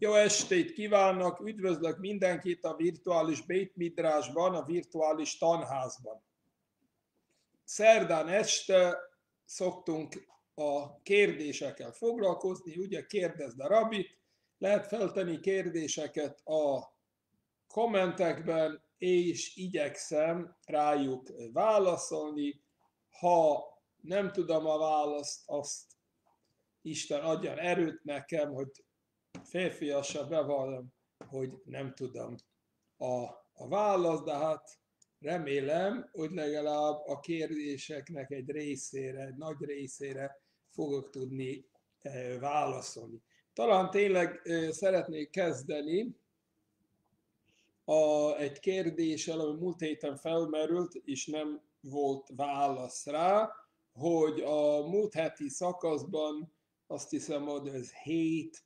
Jó estét kívánok, üdvözlök mindenkit a virtuális Beit Midrashban, a virtuális tanházban. Szerdán este szoktunk a kérdésekkel foglalkozni, ugye kérdezd a rabbit, lehet feltenni kérdéseket a kommentekben, és igyekszem rájuk válaszolni. Ha nem tudom a választ, azt Isten adjon erőt nekem, hogy férfiasan bevallom, hogy nem tudom a választ, de hát remélem, hogy legalább a kérdéseknek egy részére, egy nagy részére fogok tudni válaszolni. Talán tényleg szeretnék kezdeni egy kérdéssel, ami múlt héten felmerült, és nem volt válasz rá, hogy a múlt heti szakaszban azt hiszem, hogy ez 7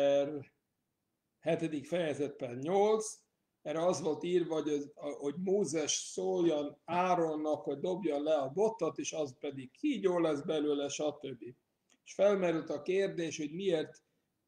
fejezet per 8, erre az volt írva, hogy Mózes szóljon Áronnak, hogy dobja le a botot, és az pedig kígyó lesz belőle, stb. És felmerült a kérdés, hogy miért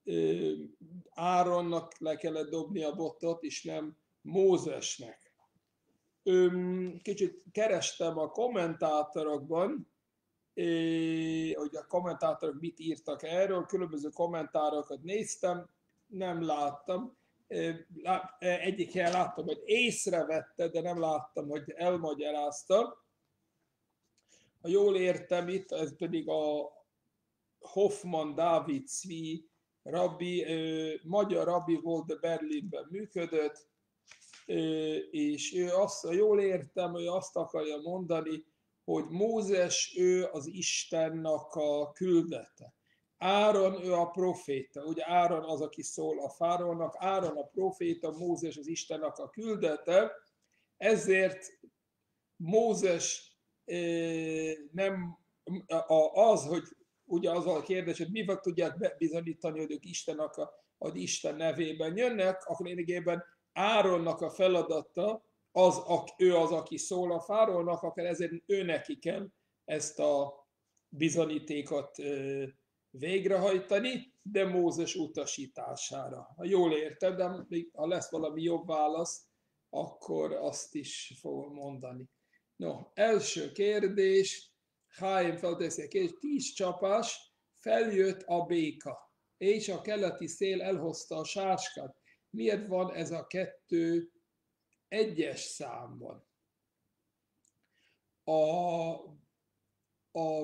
Áronnak le kellett dobni a botot, és nem Mózesnek. Kicsit kerestem a kommentátorokban, hogy a kommentátorok mit írtak erről, különböző kommentárokat néztem, nem láttam. Egyik helyen láttam, hogy észrevette, de nem láttam, hogy elmagyarázta. Ha jól értem itt, ez pedig a Hoffman Dávid Zvi rabbi, magyar rabbi volt, de Berlinben működött, és ő azt, ha jól értem, ő azt akarja mondani, hogy Mózes ő az Istennek a küldete. Áron ő a proféta, ugye Áron az, aki szól a fáraónak, Áron a proféta, Mózes az Istennek a küldete, ezért Mózes nem az, hogy ugye az a kérdés, hogy mivel tudják bebizonyítani, hogy ők Istennek az Isten nevében jönnek, akkor lényegében Áronnak a feladata, ő az, aki szól a fáraónak, akkor ezért ő neki kell ezt a bizonyítékot végrehajtani, de Mózes utasítására. Ha jól érted, de ha lesz valami jobb válasz, akkor azt is fogom mondani. No, első kérdés, Háim felteszi a kérdést, 10 csapás, feljött a béka, és a keleti szél elhozta a sáskát. Miért van ez a 2 egyes számban? A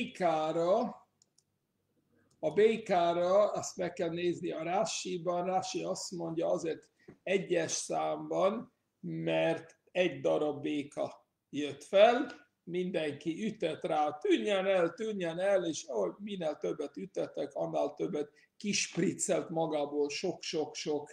békára azt meg kell nézni a Rásiban. Rási azt mondja azért egyes számban, mert egy darab béka jött fel, mindenki ütett rá, tűnjen el, és ahogy minél többet ütettek, annál többet kispriccelt magából sok-sok-sok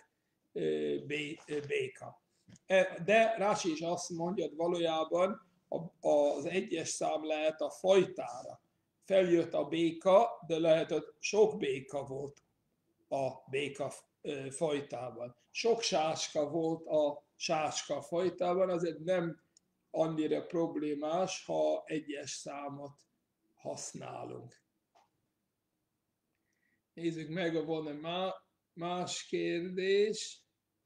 béka. De Rási is azt mondja, hogy valójában az egyes szám lehet a fajtára. Feljött a béka, de lehet, hogy sok béka volt a béka fajtában. Sok sáska volt a sáska fajtában, azért nem annyira problémás, ha egyes számot használunk. Nézzük meg, van-e más kérdés.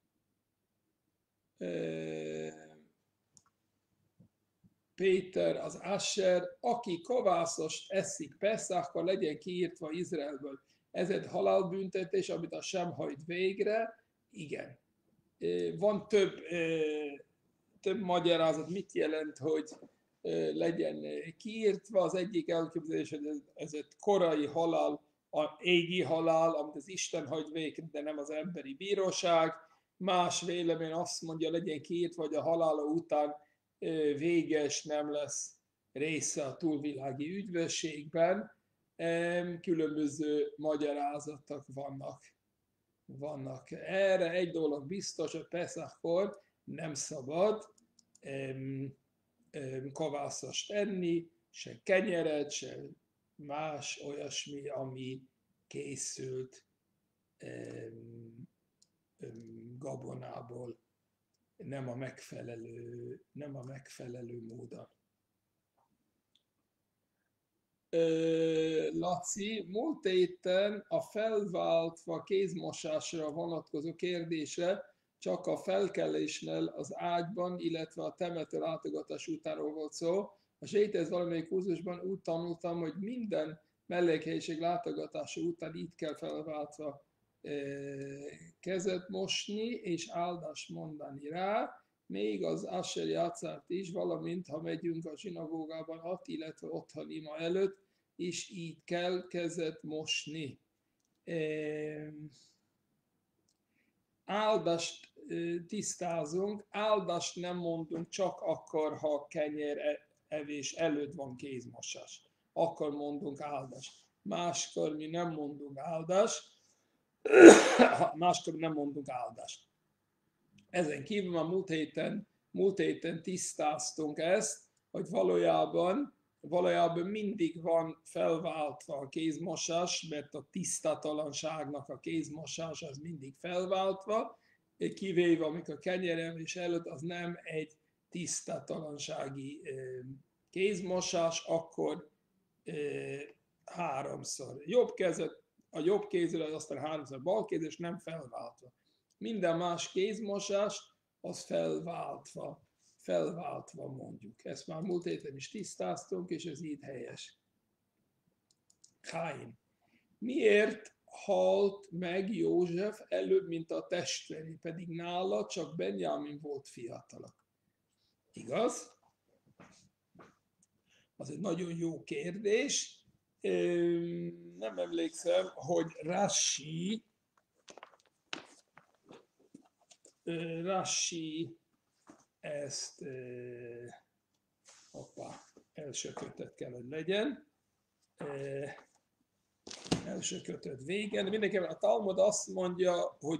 Péter, az Asher, aki kovászost eszik Peszakkor, legyen kiírtva Izraelből. Ez egy halálbüntetés, amit a sem hajt végre. Igen. Van több magyarázat, mit jelent, hogy legyen kiírtva. Az egyik elképzelés, hogy ez egy korai halál, a égi halál, amit az Isten hagy végre, de nem az emberi bíróság. Más vélemény azt mondja, legyen kiírtva, hogy a halála után véges, nem lesz része a túlvilági üdvösségben. Különböző magyarázatok vannak. Erre egy dolog biztos, hogy Peszakkor nem szabad kovászost enni, se kenyeret, se más olyasmi, ami készült gabonából, nem a megfelelő módon. Laci, múlt héten a felváltva kézmosásra vonatkozó kérdésre csak a felkelésnél az ágyban, illetve a temető látogatás utánról volt szó. A sétez valamelyik kurzusban úgy tanultam, hogy minden mellékhelyiség látogatása után így kell felváltva kezet mosni és áldást mondani rá, még az Asher játszárt is, valamint ha megyünk a zsinagógában, illetve otthon ima előtt, és így kell kezet mosni. Áldást tisztázunk, áldást nem mondunk csak akkor, ha kenyér evés előtt van kézmosás. Akkor mondunk áldást. Máskor mi nem mondunk áldást. Máskor nem mondunk áldást. Ezen kívül már múlt héten tisztáztunk ezt, hogy valójában mindig van felváltva a kézmosás, mert a tisztatalanságnak a kézmosás az mindig felváltva, kivéve amikor kenyerevés előtt az nem egy tisztatalansági kézmosás, akkor háromszor jobb kezet, a jobb kézről, aztán háromszor bal kéz, és nem felváltva. Minden más kézmosás az felváltva mondjuk. Ezt már múlt héten is tisztáztunk, és ez így helyes. Chaim. Miért halt meg József előbb, mint a testvérei, pedig nála csak Benjamin volt fiatalabb? Igaz? Az egy nagyon jó kérdés. Nem emlékszem, hogy Rashi ezt első kötet kell, hogy legyen. Első kötet végen. De mindenképpen a Talmud azt mondja, hogy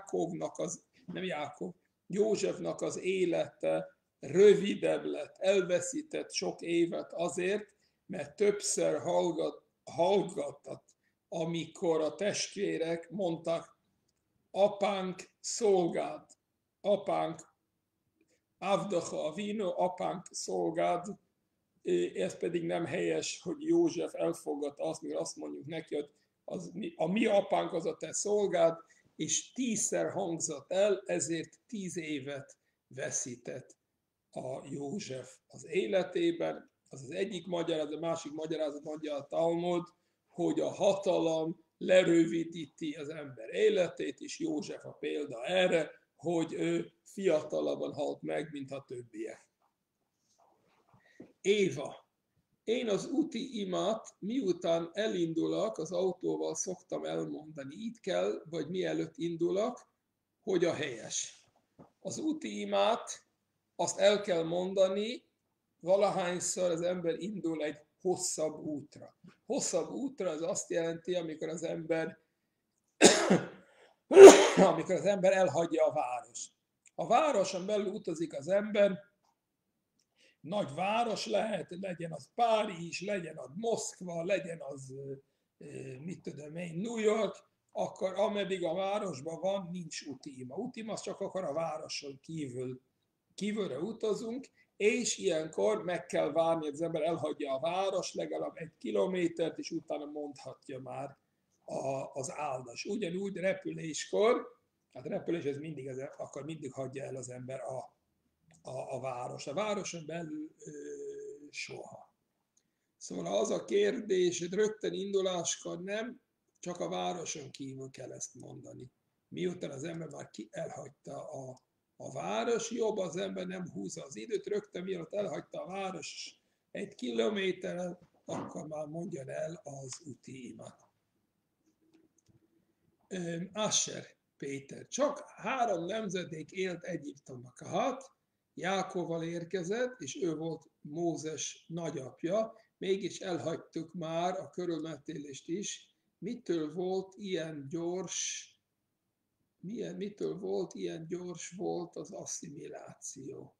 Józsefnak az élete rövidebb lett, elveszített sok évet azért, mert többször hallgattat, amikor a testvérek mondtak, apánk szolgád, apánk Avdacha Avinu, apánk szolgád, ez pedig nem helyes, hogy József elfogadta azt, mikor azt mondjuk neki, hogy a mi apánk az a te szolgád, és 10-szer hangzott el, ezért 10 évet veszített a József az életében. Az egyik magyarázat, a másik magyarázat mondja a Talmud, hogy a hatalom lerövidíti az ember életét, és József a példa erre, hogy ő fiatalabban halt meg, mint a többiek. Éva. Én az úti imát, miután elindulok, az autóval szoktam elmondani, így kell, vagy mielőtt indulok, hogy a helyes. Az úti imát azt el kell mondani, valahányszor az ember indul egy hosszabb útra. Hosszabb útra az azt jelenti, amikor az ember elhagyja a várost. A városon belül utazik az ember, nagy város lehet, legyen az Párizs, legyen az Moszkva, legyen az, New York, akkor ameddig a városban van, nincs útima. Útima az csak akkor a városon kívülre utazunk, és ilyenkor meg kell várni, hogy az ember elhagyja a város, legalább 1 kilométert, és utána mondhatja már az áldást. Ugyanúgy repüléskor, hát repülés ez mindig, akkor mindig hagyja el az ember a város. A városon belül soha. Szóval az a kérdés, hogy rögtön induláskor nem, csak a városon kívül kell ezt mondani. Miután az ember már elhagyta a város, jobb az ember nem húzza az időt, rögtön mielőtt elhagyta a város 1 kilométerrel, akkor már mondjon el az úti imát. Asher Péter. Csak 3 nemzedék élt Egyiptomban. Kahat Jákóval érkezett, és ő volt Mózes nagyapja, mégis elhagytuk már a körülmetélést is. Mitől volt ilyen gyors volt az asszimiláció?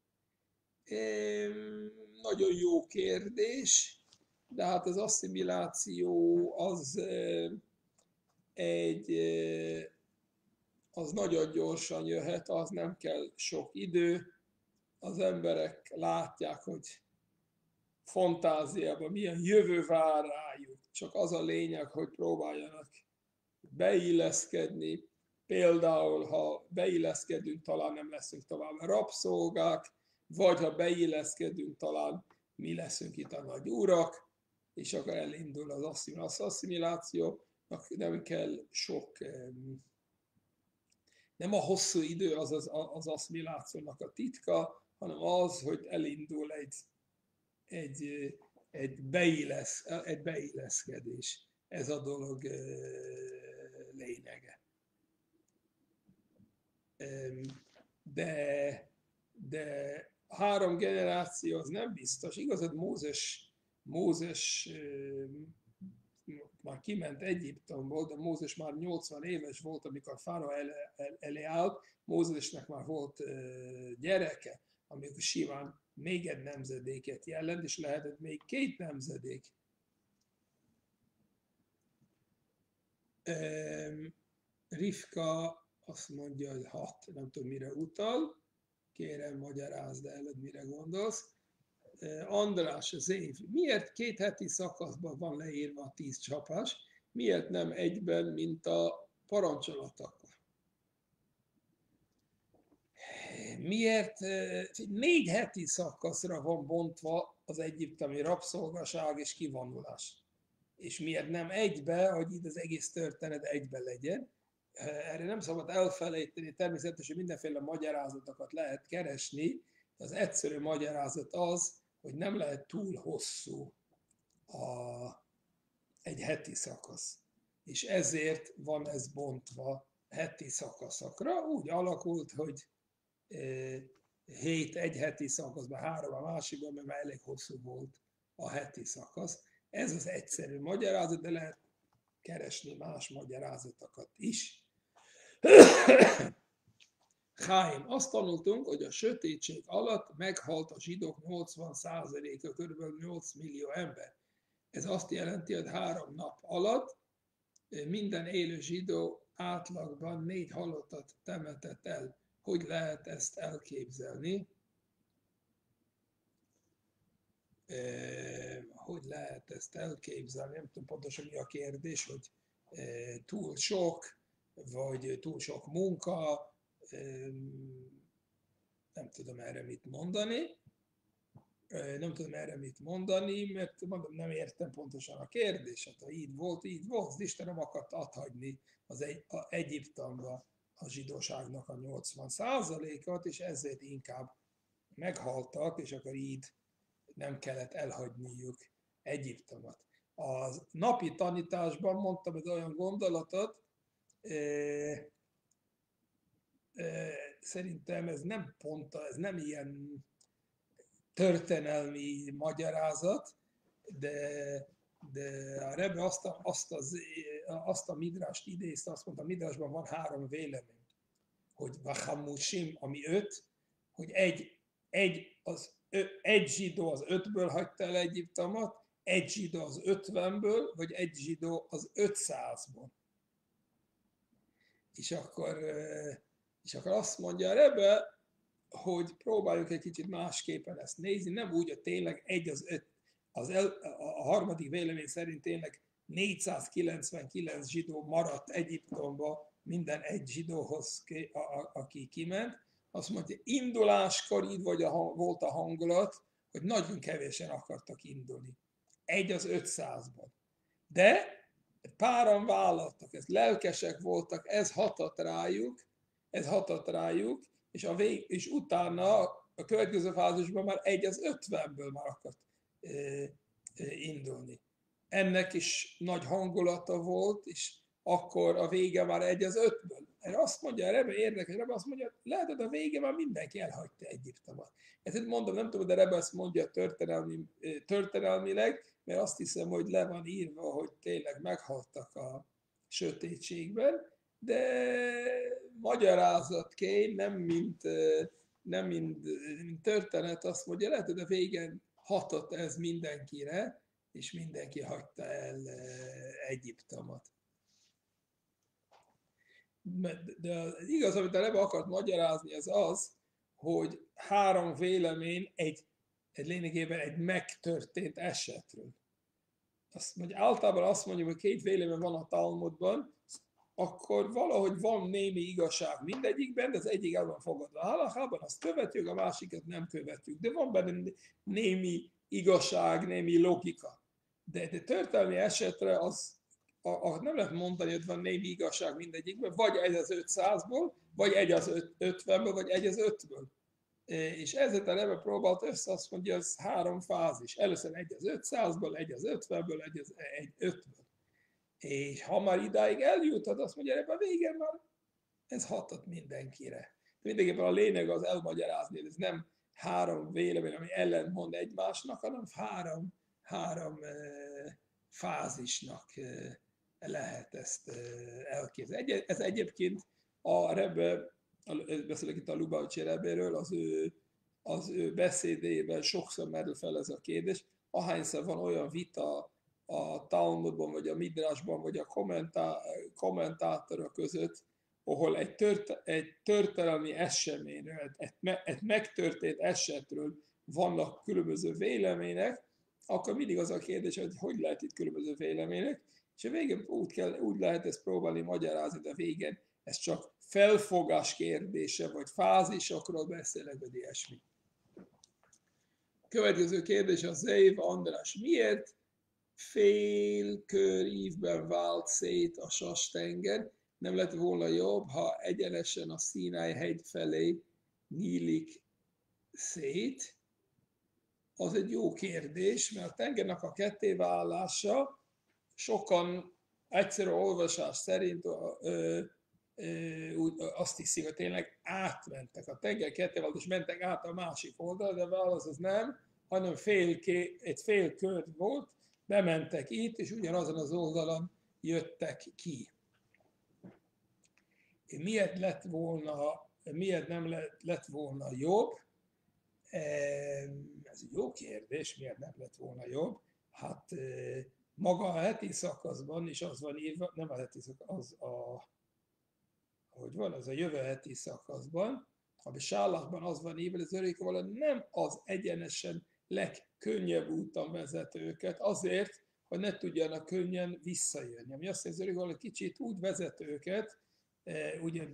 Nagyon jó kérdés, de hát az asszimiláció az nagyon gyorsan jöhet, az nem kell sok idő. Az emberek látják, hogy fantáziában milyen jövő vár rájuk. csak az a lényeg, hogy próbáljanak beilleszkedni. Például, ha beilleszkedünk, talán nem leszünk tovább rabszolgák, vagy ha beilleszkedünk, talán mi leszünk itt a nagy urak, és akkor elindul az asszimiláció, nem kell sok, nem a hosszú idő az asszimilációnak a titka, hanem az, hogy elindul egy beilleszkedés. Ez a dolog lényege. De 3 generáció az nem biztos. Igazad, Mózes már kiment Egyiptomból, de Mózes már 80 éves volt, amikor Fáraó elé állt. Mózesnek már volt gyereke, amikor simán még egy nemzedéket jelent, és lehetett még 2 nemzedék. Rivka azt mondja, hogy 6, nem tudom mire utal. Kérem, magyarázd el, hogy mire gondolsz. András, az év. Miért 2 heti szakaszban van leírva a 10 csapás? Miért nem egyben, mint a parancsolatok? Miért 4 heti szakaszra van bontva az egyiptomi rabszolgaság és kivonulás? És miért nem egybe, hogy itt az egész történet egybe legyen? Erre nem szabad elfelejteni, természetesen mindenféle magyarázatokat lehet keresni, de az egyszerű magyarázat az, hogy nem lehet túl hosszú egy heti szakasz. És ezért van ez bontva heti szakaszokra. Úgy alakult, hogy 7 egy heti szakaszban, 3 a másikban, mert már elég hosszú volt a heti szakasz. Ez az egyszerű magyarázat, de lehet keresni más magyarázatokat is. Chaim, azt tanultunk, hogy a sötétség alatt meghalt a zsidók 80%-a, kb. 8 millió ember. Ez azt jelenti, hogy 3 nap alatt minden élő zsidó átlagban 4 halottat temetett el. Hogy lehet ezt elképzelni? Hogy lehet ezt elképzelni? Nem tudom pontosan mi a kérdés, hogy túl sok, vagy túl sok munka, nem tudom erre mit mondani. Mert mondom, nem értem pontosan a kérdéset. Ha így volt, az Isten nem akart adhagyni az Egyiptomba a zsidóságnak a 80%-at, és ezért inkább meghaltak, és akkor így nem kellett elhagyniuk Egyiptomot. A napi tanításban mondtam egy olyan gondolatot, szerintem ez nem ilyen történelmi magyarázat, de a Rebbe azt a midrást idézte, azt mondta, a midrásban van 3 vélemény, hogy vachamusim, ami 5, hogy egy zsidó az 5-ből hagyta el Egyiptomot, egy zsidó az 50-ből, vagy egy zsidó az 500-ból. És akkor azt mondja a Rebbe, hogy próbáljuk egy kicsit másképpen ezt nézni, nem úgy, hogy tényleg a harmadik vélemény szerint tényleg 499 zsidó maradt Egyiptomba minden egy zsidóhoz, aki kiment. Azt mondja, induláskor így volt a hangulat, hogy nagyon kevésen akartak indulni. 1 az 500-ban. De páran vállaltak, ez lelkesek voltak, ez hatott rájuk, és utána a következő fázisban már 1 az 50-ből már akart indulni. Ennek is nagy hangulata volt, és akkor a vége már 1 az 5-ből. Erre azt mondja, Rebbe érdekes, Rebbe azt mondja, lehet, hogy a vége már mindenki elhagyta Egyiptomot. Ezt mondom, nem tudom, de Rebbe ezt mondja történelmileg, mert azt hiszem, hogy le van írva, hogy tényleg meghaltak a sötétségben, de magyarázatként, nem mint történet, azt mondja, lehet, hogy a végén hatott ez mindenkire, és mindenki hagyta el Egyiptomot. De igaz, amit a Rebbe akart magyarázni, az, hogy 3 vélemény lényegében egy megtörtént esetről. általában azt mondjuk, hogy két vélemény van a Talmudban, akkor valahogy van némi igazság mindegyikben, de az egyik el van fogadva. A halachában azt követjük, a másikat nem követjük. De van benne némi igazság, némi logika. De történelmi esetre nem lehet mondani, hogy van némi igazság mindegyikben, vagy egy az 500-ból, vagy egy az 50-ből, vagy egy az 5-ből. És ezért a Rebbe próbált össze, azt mondja, hogy ez három fázis. Először egy az 500-ból, egy az 50-ből, egy az 5-ből. És ha már idáig eljutod, azt mondja, ebben a végén már ez hatott mindenkire. De mindenképpen a lényeg az elmagyarázni, hogy ez nem három vélemény, ami ellentmond egymásnak, hanem három fázisnak lehet ezt elképzelni. Ez egyébként a Rebbe, beszélek itt a Lubavitchi Rebéről, az ő beszédében sokszor merül fel ez a kérdés. Ahányszor van olyan vita a Talmudban, vagy a Midrashban, vagy a kommentátorok között, ahol egy történelmi eseményről, egy megtörtént esetről vannak különböző vélemények, akkor mindig az a kérdés, hogy lehet itt különböző vélemények, és a végén úgy lehet ezt próbálni magyarázni, de a végén ez csak felfogás kérdése, vagy fázisokról beszélek, vagy ilyesmi. Következő kérdés a Zeiv András. Miért félkörívben vált szét a Sas-tenger? Nem lett volna jobb, ha egyenesen a Színály hegy felé nyílik szét? Az egy jó kérdés, mert a tengernek a kettéválása sokan egyszerű olvasás szerint azt hiszik, hogy tényleg átmentek. A tenger kettévált, és mentek át a másik oldalra, de válasz az nem, hanem egy fél kör volt, bementek itt, és ugyanazon az oldalon jöttek ki. Miért nem lett volna jobb? Ez egy jó kérdés, miért nem lett volna jobb? Hát maga a heti szakaszban is az van írva, nem a heti szakasz, az a jövő heti szakaszban, a Sálachban az van írva, hogy az örökkévaló nem az egyenesen legkönnyebb úton vezet őket, azért, hogy ne tudjanak könnyen visszajönni. Ami azt jelenti, hogy az örökkévaló kicsit úgy vezet őket, ugye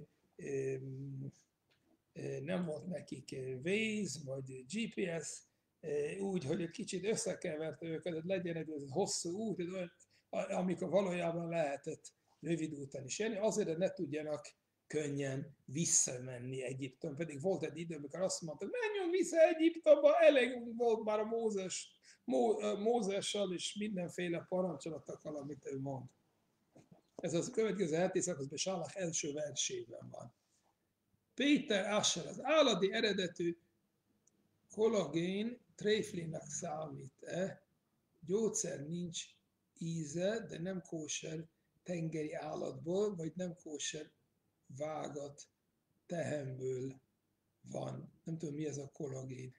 nem volt nekik Waze vagy GPS, úgy, hogy egy kicsit összekeverte őket, hogy legyen egy hosszú út, amikor valójában lehetett rövid úton is jönni, azért, hogy ne tudjanak könnyen visszamenni Egyiptom. Pedig volt egy idő, amikor azt mondták, menjünk vissza Egyiptomba, elég volt már a Mózessal és mindenféle parancsolatokkal, amit ő mond. Ez az következő heti szakaszban Sálach első versében van. Péter Asher, az állati eredetű kollagén tréflinak számít-e? Gyógyszer nincs íze, de nem kóser tengeri állatból, vagy nem kóser vágat tehemből van. Nem tudom, mi ez a kollagén.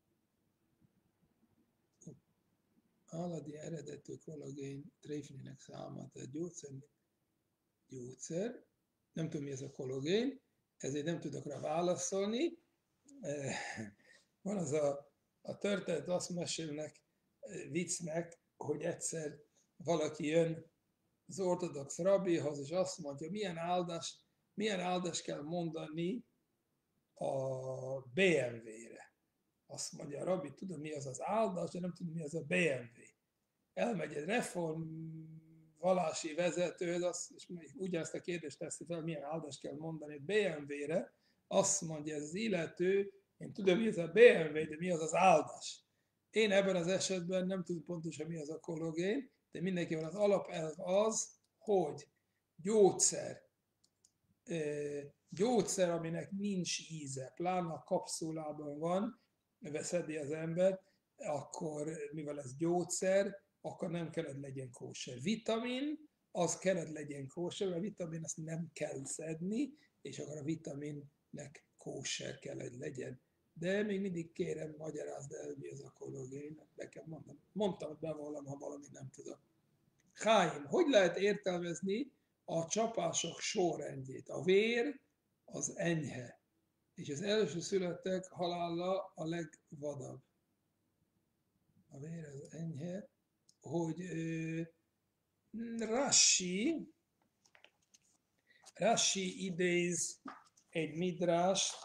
Állati eredetű kollagén tréflinak számít-e? Gyógyszer. Nem tudom, mi ez a kollagén, ezért nem tudok rá válaszolni. Van az a történet, azt mesélnek viccnek, hogy egyszer valaki jön az ortodox rabbihoz, és azt mondja, milyen áldást kell mondani a BMW-re. Azt mondja a rabbi, tudom, mi az az áldás, de nem tudom, mi az a BMW. Elmegy egy reform vallási vezető, és ugyanezt a kérdést teszi fel, milyen áldást kell mondani egy BMW-re, azt mondja ez az illető, én tudom, mi az a BMW, de mi az az áldás. Én ebben az esetben nem tudom pontosan, mi az a kollagén, de mindenképpen az alapelv az, hogy gyógyszer, aminek nincs íze, pláne a kapszulában van, veszedi az ember, akkor mivel ez gyógyszer, akkor nem kellett legyen kóser. Vitamin, az kellett legyen kóser, mert a vitamin azt nem kell szedni, és akkor a vitaminnek kóser kell, hogy legyen. De még mindig kérem, magyarázd el, mi az a kollagén, nekem mondtam, hogy bevallom, ha valamit nem tudok. Chaim, hogy lehet értelmezni a csapások sorrendjét? A vér az enyhe, és az első születtek halála a legvadabb. A vér az enyhe, hogy hogy Rashi idéz egy midrást,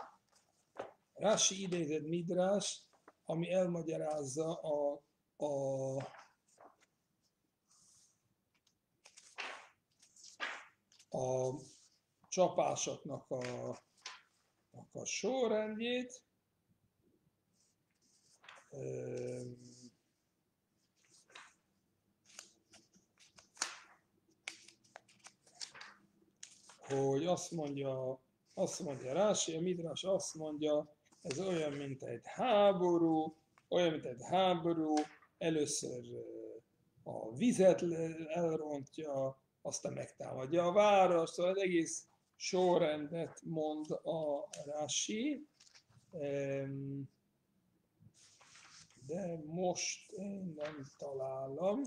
ami elmagyarázza a csapásoknak a sorrendjét. Hogy azt mondja Rási, a Midrash azt mondja, ez olyan, mint egy háború, először a vizet elrontja, aztán megtámadja a várost, szóval az egész sorrendet mond a Rási, de most én nem találom.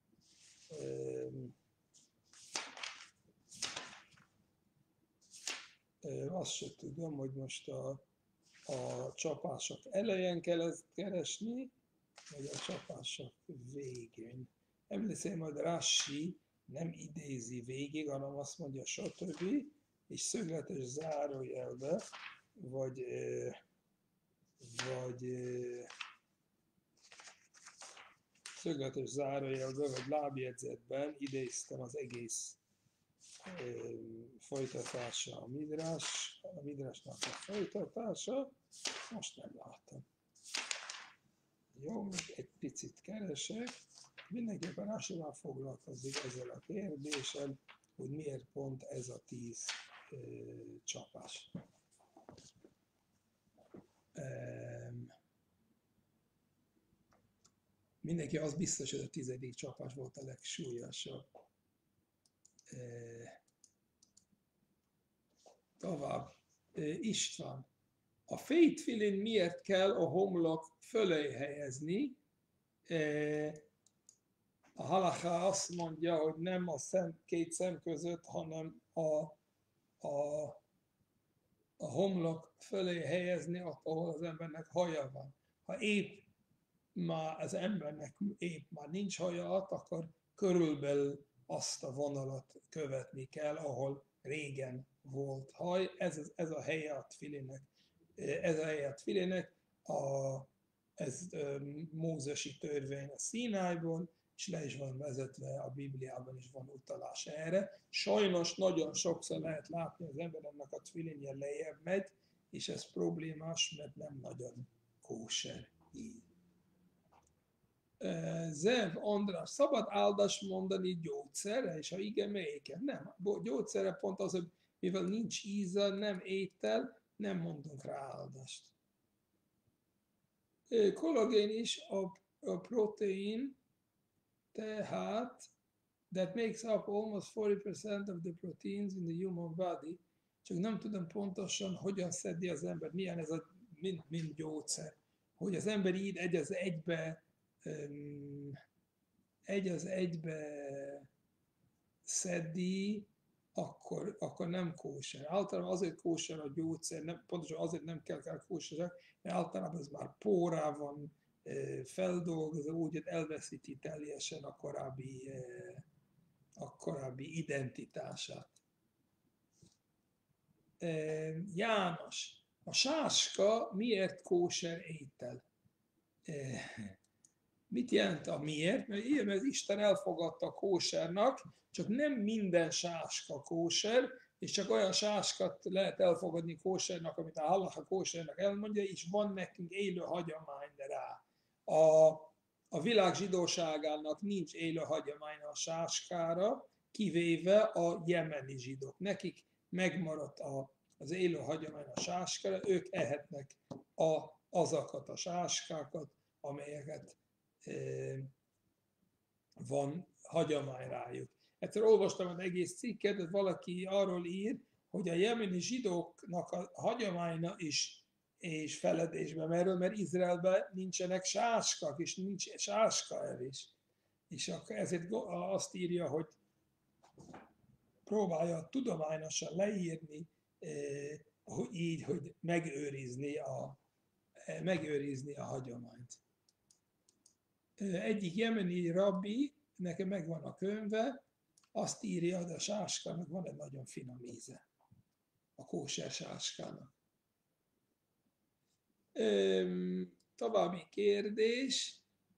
Azt sem tudom, hogy most a csapások elején kell ezt keresni, vagy a csapások végén. Emlékszem, hogy Rashi nem idézi végig, hanem azt mondja stb. És szögletes zárójelbe, vagy szögletes zárójelbe, vagy lábjegyzetben idéztem az egész folytatása a Midrashnak a folytatása, most nem látom. Jó, még egy picit keresek. Mindenképpen Rashival foglalkozik ezzel a kérdéssel, hogy miért pont ez a 10 csapás. Mindenki az biztos, hogy a 10. csapás volt a legsúlyosabb. Tovább. István. A fejtfilin miért kell a homlok fölé helyezni? A halacha azt mondja, hogy nem a két szem között, hanem a homlok fölé helyezni, ahol az embernek haja van. Ha az embernek már nincs haja, akkor körülbelül azt a vonalat követni kell, ahol régen volt haj. Ez a helye a tfilinnek. Ez mózesi törvény a Színájból, és le is van vezetve, a Bibliában is van utalás erre. Sajnos nagyon sokszor lehet látni, az embernek a tfilinje lejjebb megy, és ez problémás, mert nem nagyon kóser így. Zev András, szabad áldást mondani gyógyszerre, és ha igen, melyiket? Nem, gyógyszerre pont az, hogy mivel nincs íze, nem étel, nem mondunk rá áldást. Kollagén is a protein, tehát that makes up almost 40% of the proteins in the human body, csak nem tudom pontosan, hogyan szedi az ember, milyen ez a mint gyógyszer. Hogy az ember így egy az egybe szedi, akkor nem kóser. Általában azért kóser a gyógyszer, pontosan azért nem kell kóserek, mert általában ez már pórá van feldolgozva, úgy, hogy elveszíti teljesen a korábbi identitását. János, a sáska miért kóser étel? Mit jelent a miért? Mert Isten elfogadta kósernak, csak nem minden sáska kóser, és csak olyan sáskat lehet elfogadni kósernak, amit a halacha kósernak elmondja, és van nekünk élő hagyomány rá. A világ zsidóságának nincs élő hagyomány a sáskára, kivéve a jemeni zsidók. Nekik megmaradt az élő hagyomány a sáskára, ők ehetnek azokat a sáskákat, amelyeket van hagyomány rájuk. Egyszer olvastam az egész cikket, hogy valaki arról ír, hogy a jemeni zsidóknak a hagyománya is és feledésbe merül, mert Izraelben nincsenek sáskak, és nincs sáskaevés. És akkor ezért azt írja, hogy próbálja tudományosan leírni, így, hogy megőrizni a hagyományt. Egyik jemeni rabbi nekem megvan a könyve, azt írja, de a sáskának van egy nagyon finom íze. A kóser sáskának. További kérdés.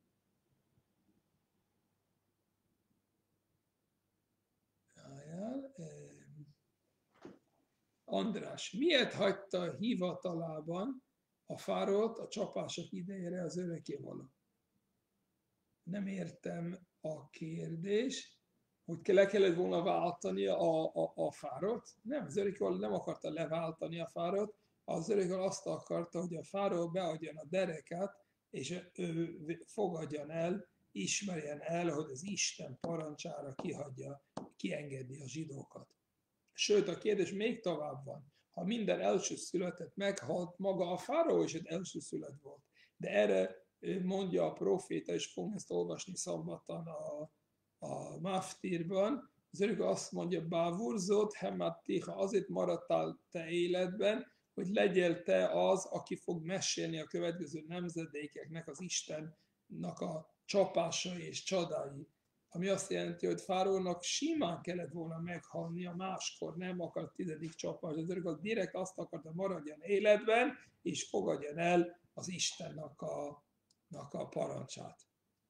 András, miért hagyta hivatalában a fáraót a csapások idejére az örökkévaló? Nem értem a kérdést, hogy le kellett volna váltani a fáraót. Nem, az örökkévaló nem akarta leváltani a fáraót, az örökkévaló azt akarta, hogy a fáraó beadjon a derekát, és ő fogadjon el, ismerjen el, hogy az Isten parancsára kiengedi a zsidókat. Sőt, a kérdés még tovább van. Ha minden elsőszülöttet meghalt, maga a fáraó is egy elsőszülött volt. De erre mondja a proféta, és fogom ezt olvasni szombaton a Maftírban, az örökkévaló azt mondja, bávurzott, hemattiha, azért maradtál te életben, hogy legyél te az, aki fog mesélni a következő nemzedékeknek az Istennek a csapásai és csodái. Ami azt jelenti, hogy fáraónak simán kellett volna meghalnia, máskor nem akart 10. csapás. Az örökkévaló direkt azt akarta, maradjon életben, és fogadjon el az Istennek a parancsát.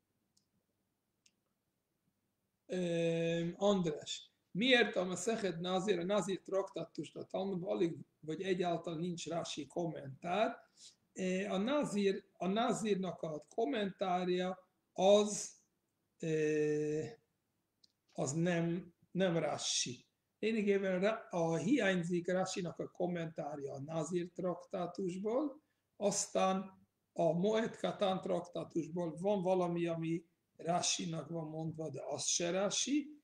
András, miért a Szechet Nazir, a Nazir traktatust a Talmudban alig, vagy egyáltalán nincs rási kommentár? A Nazirnak a kommentárja az nem Rashi. Lényegében a hiányzik Rashinak a kommentárja a Nazir traktátusból, aztán a Moed Katan traktátusból van valami, ami Rashinak van mondva, de az se Rashi.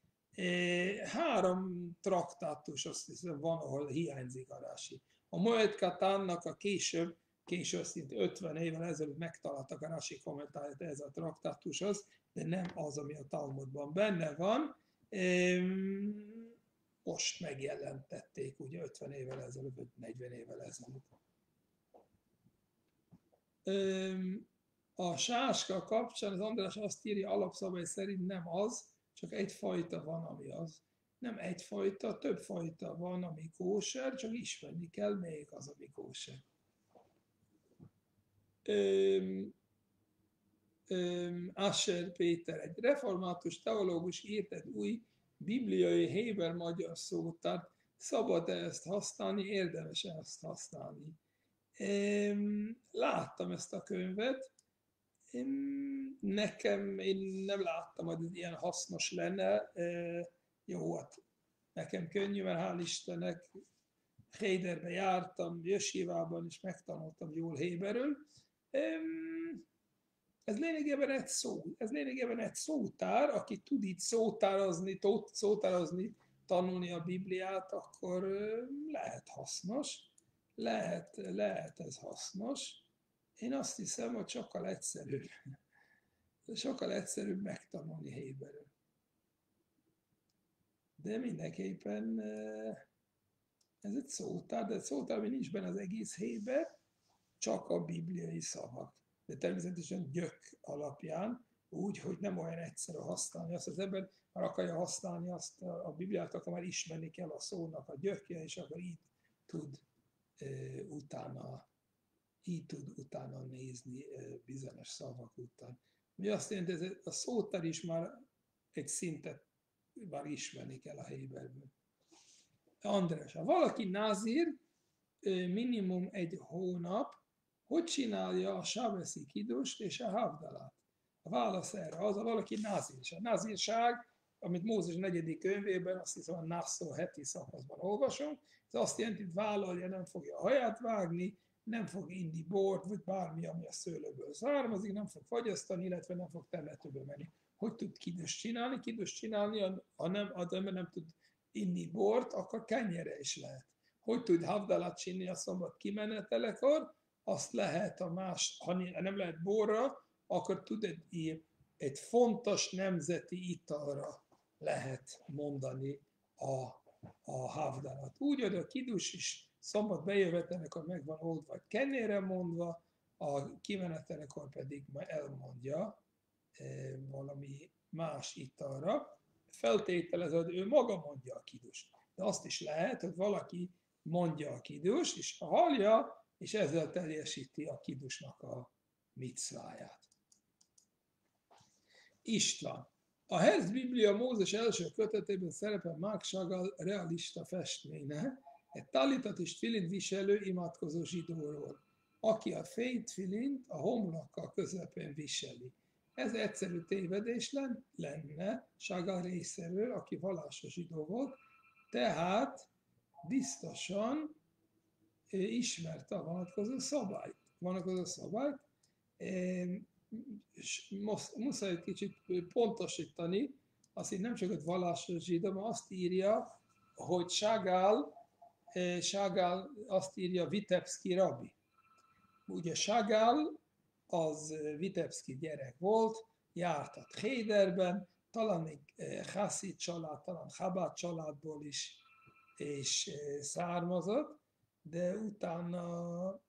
3 traktátus, azt hiszem, van, ahol hiányzik a Rashi. A Moed Katannak a később szinte 50 évvel ezelőtt megtaláltak a Rashi kommentárját ez a traktátushoz, de nem az, ami a Talmudban benne van. Most megjelentették, ugye 50 évvel ezelőtt, vagy 40 évvel ezelőtt. A sáska kapcsán az András azt írja, alapszabály szerint nem az, csak egyfajta van, ami az. Nem egyfajta, több fajta van, ami kóser, csak ismerni kell, melyik az, ami kóser. Asher Péter, egy református teológus írt egy új bibliai héber-magyar szótárt, szabad-e ezt használni, érdemes-e ezt használni? Láttam ezt a könyvet, én nem láttam, hogy ez ilyen hasznos lenne. Jó, hát nekem könnyű, mert hál' Istennek Héderbe jártam, Jesivában is megtanultam jól héberül. Ez lényegében egy szótár, aki tud így szótározni, tanulni a Bibliát, akkor lehet hasznos. Lehet ez hasznos. Én azt hiszem, hogy sokkal egyszerűbb megtanulni héberül. De mindenképpen ez egy szótár, de egy szótár, ami nincs benne az egész héber, csak a bibliai szavak. De természetesen gyök alapján, úgy, hogy nem olyan egyszerű használni azt az ember, már akarja használni azt a Bibliát, akkor már ismerni kell a szónak a gyökje, és akkor így tud utána nézni bizonyos szavak után. Mi azt jelenti, hogy a szótár is már egy szintet már ismerni kell a héberből. András, ha valaki názír, minimum 1 hónap, hogy csinálja a sáveszi kidust és a havdalát? A válasz erre az, a valaki názír. A názírság, amit Mózes 4. könyvében, azt hiszem a Nasszó heti szakaszban olvasunk, ez azt jelenti, hogy vállalja, nem fogja a haját vágni, nem fog inni bort, vagy bármi, ami a szőlőből származik, nem fog fagyasztani, illetve nem fog temetőbe menni. Hogy tud kidust csinálni? Kidust csinálni, ha az ember nem tud inni bort, akkor kenyere is lehet. Hogy tud havdalát csinálni a szombat kimenetelekor? Azt lehet ha nem lehet borra, akkor tud egy fontos nemzeti italra lehet mondani a havdalat. Úgy, hogy a kidus is szombat bejövetelekor meg van oldva, vagy kenyérre mondva, a kimenetelekor pedig elmondja valami más italra, feltételezed, ő maga mondja a kidust. De azt is lehet, hogy valaki mondja a kidust, és hallja, és ezzel teljesíti a kidusnak a micváját. István. A Herz Biblia Mózes első kötetében szerepel Marc Chagall realista festménye, egy talitat és tfilint viselő imádkozó zsidóról, aki a fénytfilint a homlokkal közepén viseli. Ez egyszerű tévedés lenne Chagall részéről, aki vallásos zsidó volt, tehát biztosan ismerte a vonatkozó szabályt. És muszáj kicsit pontosítani, azt így nem csak egy vallásos zsidó, hanem azt írja, hogy Chagall azt írja Vitebszki rabbi. Ugye Chagall az Vitebszki gyerek volt, járt a Chéderben, talán egy Hasszid család, talán Chabad családból is és származott, de utána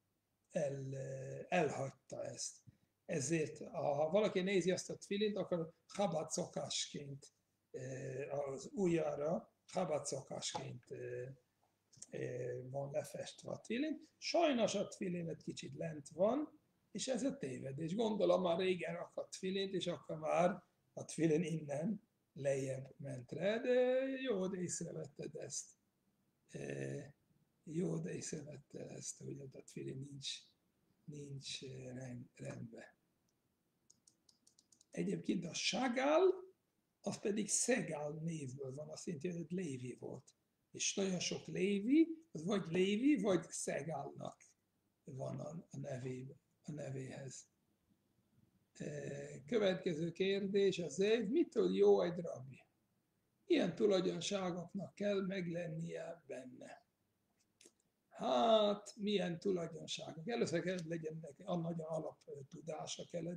elhagyta ezt. Ezért, ha valaki nézi azt a tfilint, akkor Chabad szokásként az ujjára, Chabad szokásként van lefestve a tfilin. Sajnos a tfilin egy kicsit lent van, és ez a tévedés. Gondolom már régen akadt tfilint, és akkor már a tfilin innen lejjebb ment rá, de jó, de észrevetted ezt. Hogy a tfilin nincs rendben. Egyébként a Chagall, az pedig Szegál névből van, azt jelenti, hogy egy Lévi volt. És nagyon sok Lévi, az vagy Lévi, vagy Szegálnak van a nevéhez. Következő kérdés az mitől jó egy rabbi? Ilyen tulajdonságoknak kell meglennie benne. Hát, milyen tulajdonságok? Először kellett legyen neki, a nagyon alaptudása kellett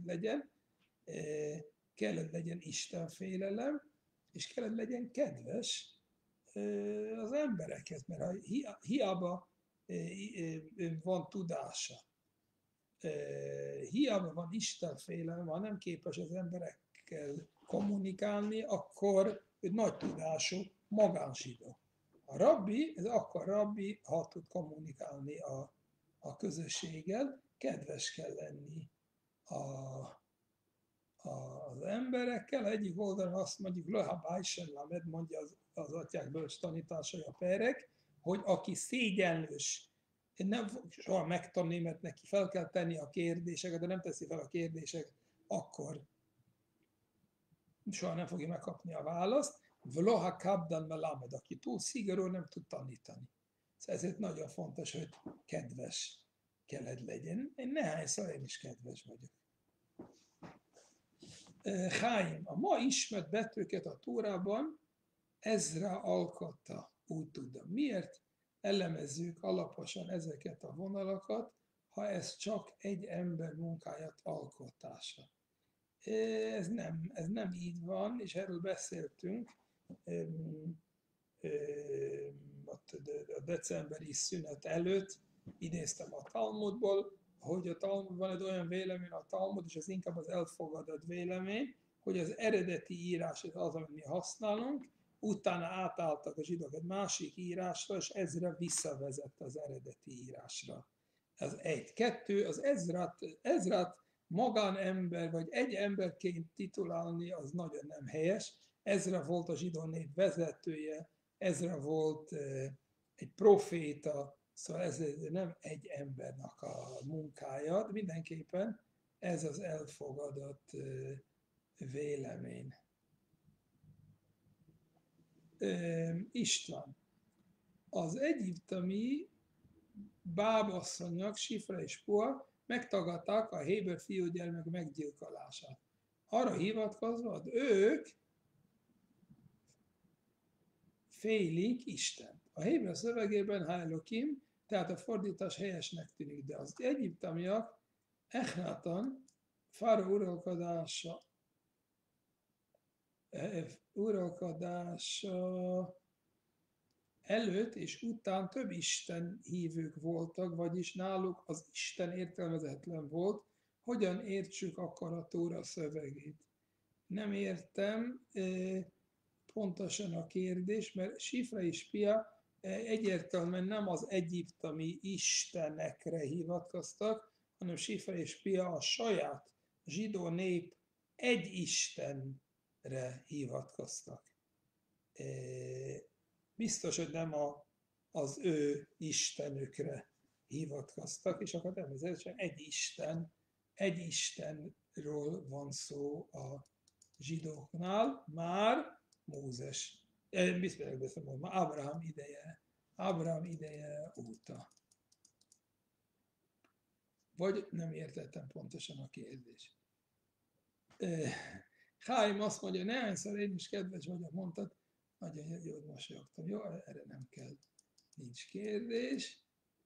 legyen istenfélelem, és kellett legyen kedves az emberekhez, mert hiába van tudása, hiába van istenfélelem, ha nem képes az emberekkel kommunikálni, akkor ő nagy tudású magánzsidó. A rabbi, ez akkor rabbi, ha tud kommunikálni a közösséggel, kedves kell lenni az emberekkel. Egyik oldalon azt mondjuk, Leha Bájsen Lamed, mondja az atyák bölcs tanításai a perek, hogy aki szégyenlős, nem fog soha megtanulni, mert neki fel kell tenni a kérdéseket, de nem teszi fel a kérdéseket, akkor soha nem fogja megkapni a választ. Vloha Kabdan Melamed, aki túl szigorú, nem tud tanítani. Ezért nagyon fontos, hogy kedves kellett legyen. Én nehányszor én is kedves vagyok. Chaim, a ma ismert betűket a Tórában Ezra alkotta, úgy tudom. Miért elemezzük alaposan ezeket a vonalakat, ha ez csak egy ember munkáját alkotása? Ez nem így van, és erről beszéltünk a decemberi szünet előtt, idéztem a Talmudból, hogy a Talmudban egy olyan vélemény, a Talmud, és ez inkább az elfogadott vélemény, hogy az eredeti írás az, amit mi használunk, utána átálltak a zsidók egy másik írásra, és Ezra visszavezette az eredeti írásra. Ez egy. Kettő, az Ezrát magánember, vagy egy emberként titulálni, az nagyon nem helyes. Ezra volt a zsidó nép vezetője, Ezra volt egy proféta, szóval ez nem egy embernek a munkája, de mindenképpen ez az elfogadott vélemény. István. Az egyiptomi bábasszonyok, Sifra és Pua megtagadták a héber fiúgyermek meggyilkolását. Arra hivatkozva, hogy ők félik Istent. A héber szövegében Hailokim, tehát a fordítás helyesnek tűnik, de az egyiptomiak Echnáton Fáró uralkodása előtt és után több Isten hívők voltak, vagyis náluk az Isten értelmezetlen volt, hogyan értsük akkor a Tóra szövegét. nem értem pontosan a kérdés, mert Sifra és Pia egyértelműen nem az egyiptomi istenekre hivatkoztak, hanem Sifra és Pia a saját zsidó nép egy istenre hivatkoztak. Biztos, hogy nem az ő istenükre hivatkoztak, és akkor természetesen egy Istenről van szó a zsidóknál, már Mózes, már Ábrahám ideje óta. Vagy nem értettem pontosan a kérdést. Chaim azt mondja, nehányszor én is kedves vagyok, mondtad, nagyon jól mosolyogtam. Jó, erre nem kell, nincs kérdés.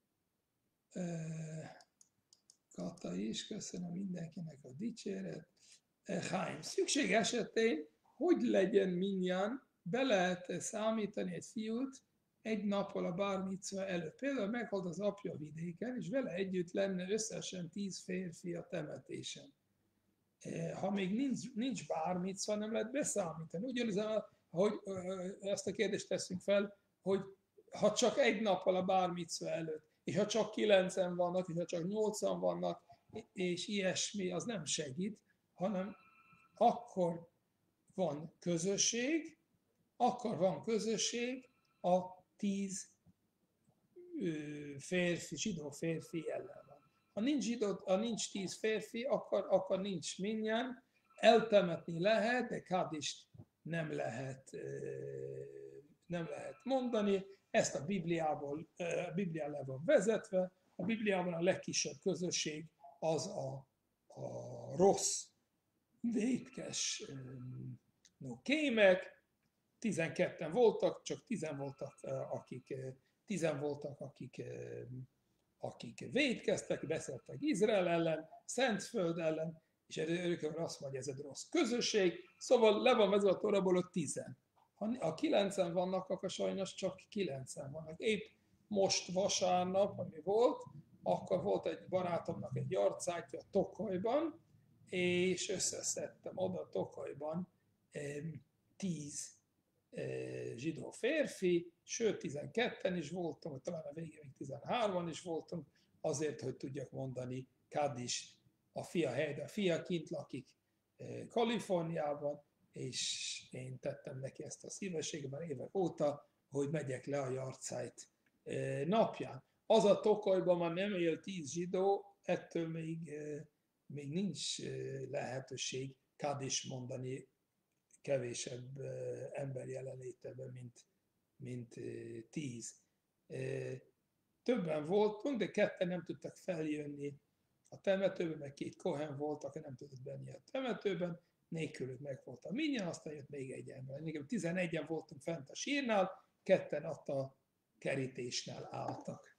Kata is, köszönöm mindenkinek a dicséret. Chaim, szükség esetén, hogy legyen minnyán, be lehet számítani egy fiút egy nappal a bár micva előtt. Például meghalt az apja vidéken, és vele együtt lenne összesen 10 férfi a temetésen. Ha még nincs bár micva, nem lehet beszámítani. Ugyanaz, hogy ezt a kérdést teszünk fel, hogy ha csak egy nappal a bár micva előtt, és ha csak 9-en vannak, és ha csak 8-an vannak, és ilyesmi, az nem segít, hanem akkor van közösség a 10 férfi, zsidó férfi ellen van. Ha nincs 10 férfi, akkor nincs minnyáján. Eltemetni lehet, de kádist nem lehet mondani. Ezt a Bibliából le van vezetve. A Bibliában a legkisebb közösség az a rossz, vétkes kémek. 12-en voltak, csak 10 voltak, akik vétkeztek, beszéltek Izrael ellen, Szentföld ellen, és örökön azt mondja, ez egy rossz közösség, szóval le van vezetve a Tórából, hogy 10. Ha 9-en vannak, akkor sajnos csak 9-en vannak. Épp most vasárnap, ami volt, akkor volt egy barátomnak egy yahrzátja Tokajban, és összeszedtem oda Tokajban 10 zsidó férfi, sőt 12-en is voltunk, talán a végén még 13-an is voltunk, azért, hogy tudjak mondani kádist a fia helyre. A fia kint lakik Kaliforniában, és én tettem neki ezt a szívességben évek óta, hogy megyek le a yahrzeit napján. Az a Tokajban már nem él 10 zsidó, ettől még nincs lehetőség kádist mondani kevésebb ember jelenlétében, mint 10. Többen voltunk, de 2 nem tudtak feljönni a temetőben, meg 2 kohen volt, aki nem tudott benni a temetőben, nélkülük meg volt a minnyáján, aztán jött még egy ember. 11-en voltunk fent a sírnál, 2 ott a kerítésnál álltak.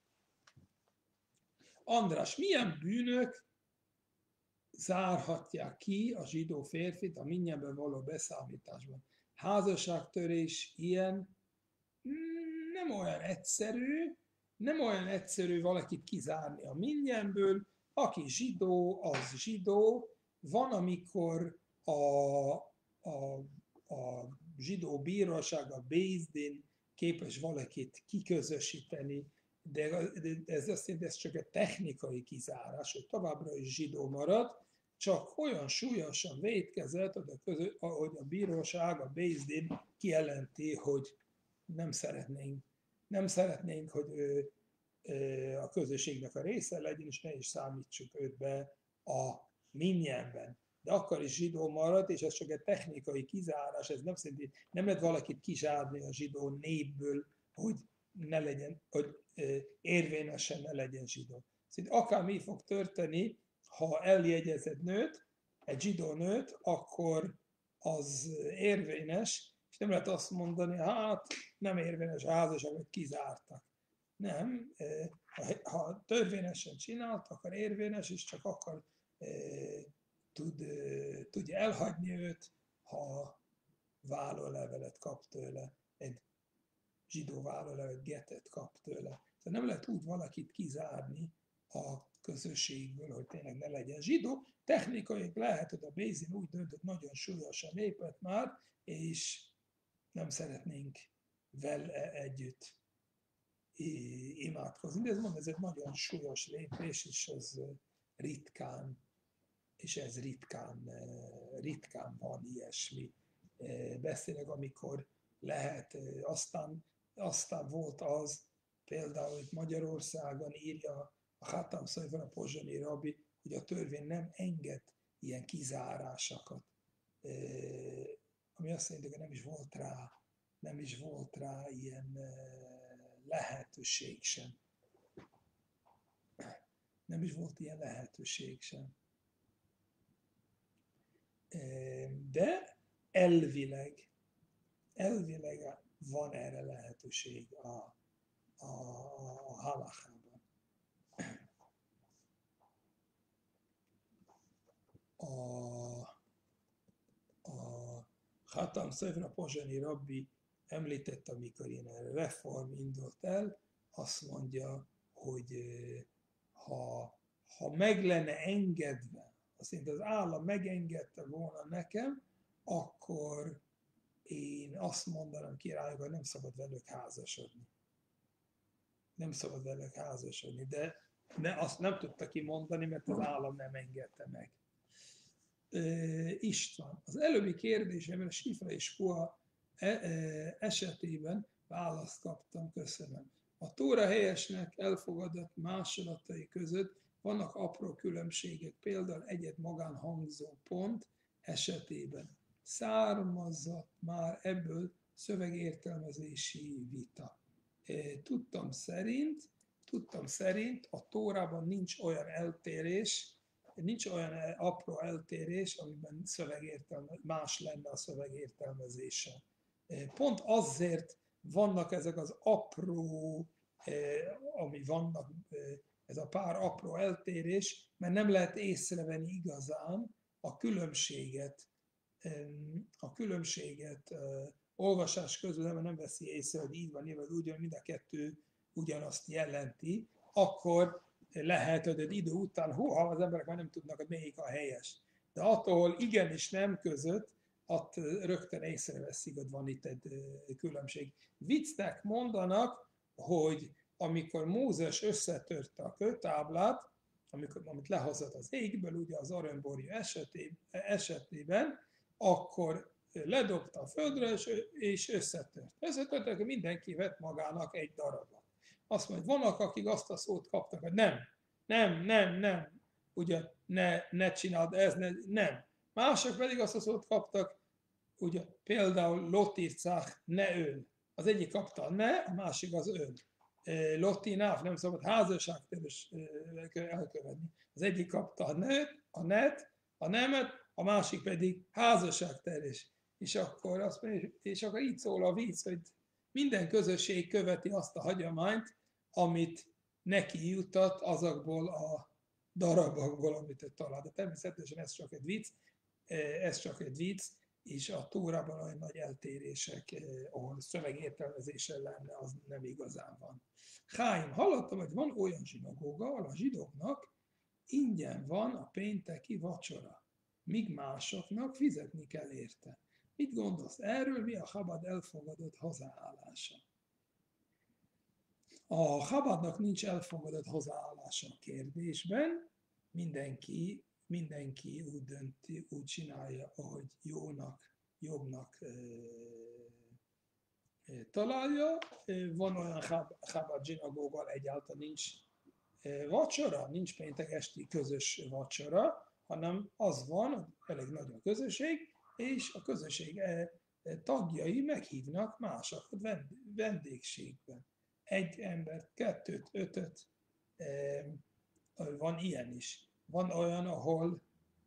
András, milyen bűnök zárhatják ki a zsidó férfit a minnyájában való beszámításban? Házasságtörés ilyen nem olyan egyszerű valakit kizárni a minnyájból. Aki zsidó, az zsidó. Van, amikor a zsidó bíróság, a Beis Din képes valakit kiközösíteni, de ez azt jelenti, ez csak egy technikai kizárás, hogy továbbra is zsidó marad, csak olyan súlyosan vétkezett, hogy a bíróság, a Beis Din kijelenti, hogy nem szeretnénk, hogy ő a közösségnek a része legyen, és ne is számítsuk őt be a minnyájában. De akkor is zsidó marad, és ez csak egy technikai kizárás, ez nem szerint, nem lehet valakit kizárni a zsidó népből, hogy ne legyen, hogy érvényesen ne legyen zsidó. Szóval akármi fog történni, ha eljegyez egy zsidó nőt, akkor az érvényes, és nem lehet azt mondani, hát nem érvényes a házasságot, kizártak. Nem, ha törvényesen csinált, akkor érvényes, és csak akkor tudja elhagyni őt, ha vállólevelet kap tőle, egy zsidó vállólevelet, getet kap tőle. Tehát nem lehet úgy valakit kizárni a közösségből, hogy tényleg ne legyen zsidó. Technikai lehet, hogy a Bézin úgy döntött, nagyon súlyosan lépett már, és nem szeretnénk vele együtt imádkozni. De ez egy nagyon súlyos lépés, és ez ritkán, ritkán van ilyesmi. Beszélek, amikor lehet, aztán volt az, például itt Magyarországon írja a Hatam Szajfan, a pozsonyi rabbi, hogy a törvény nem enged ilyen kizárásokat, ami azt jelenti, hogy nem is volt rá ilyen lehetőség sem. Nem is volt ilyen lehetőség sem. De elvileg van erre lehetőség a halachában. A Hatam Szofra pozsonyi rabbi említette, amikor ilyen reform indult el, azt mondja, hogy ha meg lenne engedve, azt mondja, az állam megengedte volna nekem, akkor én azt mondanám királyok, hogy nem szabad velük házasodni. Nem szabad velük házasodni, de azt nem tudta kimondani, mert az állam nem engedte meg. István, az előbbi kérdésemben a Sifra és Puha esetében választ kaptam, köszönöm. A Tóra helyesnek elfogadott másolatai között vannak apró különbségek, például egy magánhangzó pont esetében. Származott már ebből szövegértelmezési vita. Tudtam szerint a Tórában nincs olyan apró eltérés, amiben más lenne a szövegértelmezése. Pont azért vannak ezek az apró, ami vannak, ez a pár apró eltérés, mert nem lehet észrevenni igazán a különbséget olvasás közben, nem veszi észre, hogy így van, vagy úgy, mind a kettő ugyanazt jelenti, akkor lehet, hogy egy idő után, az emberek már nem tudnak, hogy melyik a helyes. De attól igen és nem között, ott rögtön észreveszik, hogy van itt egy különbség. Viccnek mondanak, hogy amikor Mózes összetörte a kőtáblát, amit lehozott az égből, ugye az aranyborjú esetében, akkor ledobta a földre, és összetört. Összetört, akkor mindenki vett magának egy darabot. Azt mondja, vannak, akik azt a szót kaptak, hogy nem, ugye ne csináld ez, nem. Mások pedig azt a szót kaptak, ugye például lotircach, ne öl. Az egyik kapta a ne, a másik az öl. Lotináf, nem szabad házasságtörés elkövetni. Az egyik kapta a nemet, a másik pedig házasságtörés. És akkor így szól a vicc, hogy minden közösség követi azt a hagyományt, amit neki jutott azokból a darabokból, amit ő talál. De természetesen ez csak egy vicc, és a Tórában olyan nagy eltérések, ahol szövegértelmezése lenne, az nem igazán van. Chaim, hallottam, hogy van olyan zsinagóga, ahol a zsidóknak ingyen van a pénteki vacsora, míg másoknak fizetni kell érte. Mit gondolsz erről, mi a Chabad elfogadott hozzáállása? A Chabadnak nincs elfogadott hozzáállása a kérdésben, mindenki úgy dönti, úgy csinálja, ahogy jobbnak találja. Van olyan Chabad zsinagógával egyáltalán nincs vacsora, nincs péntek esti közös vacsora, hanem az van, elég nagy a közösség, és a közösség tagjai meghívnak másokat vendégségben. Egy embert, 2, 5, van ilyen is. Van olyan, ahol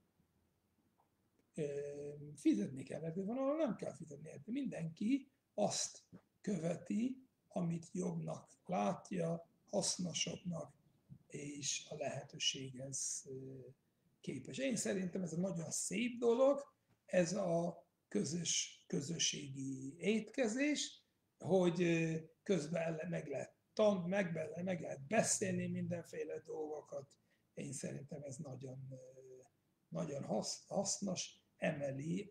fizetni kell, de van, ahol nem kell fizetni. Mindenki azt követi, amit jobbnak látja, hasznosabbnak, és a lehetőséghez képes. Én szerintem ez egy nagyon szép dolog, ez a közösségi étkezés, hogy közben meg lehet beszélni mindenféle dolgokat, Én szerintem ez nagyon, nagyon hasznos, emeli